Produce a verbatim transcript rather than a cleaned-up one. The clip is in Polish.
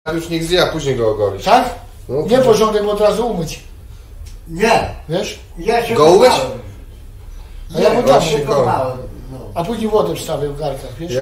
Już niech zje, a później go ogolisz. Tak? No, Nie porządek, bo od razu umyć. Nie, Wiesz? ja się Go umyć? kąpałem. A ja Nie, mu dam się się się. kąpałem. No. A później wodę wstawię w garkach, wiesz?